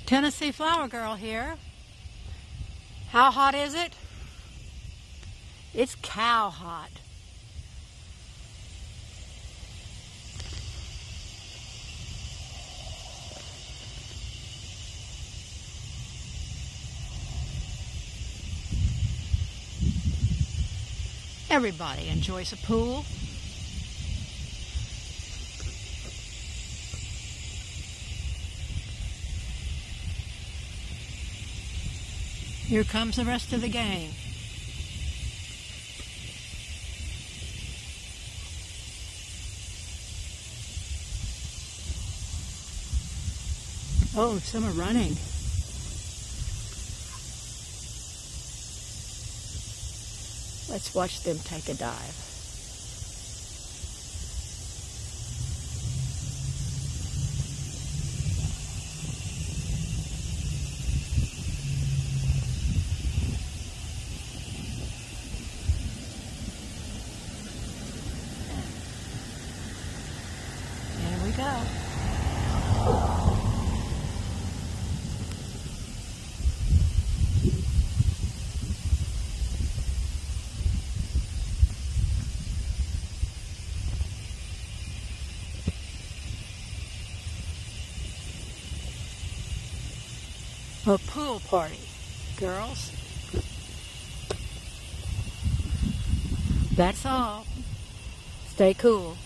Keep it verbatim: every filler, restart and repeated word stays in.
Tennessee Flower Girl here. How hot is it? It's cow hot. Everybody enjoys a pool. Here comes the rest of the gang. Oh, some are running. Let's watch them take a dive. Here we go. A pool party, girls. That's all. Stay cool.